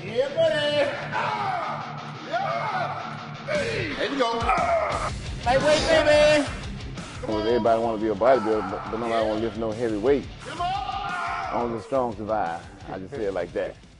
Yeah, buddy. Hey. There you go. Lightweight, baby. Everybody want to be a bodybuilder, but nobody want to lift no heavy weight. Only the strong survive. I just say it like that.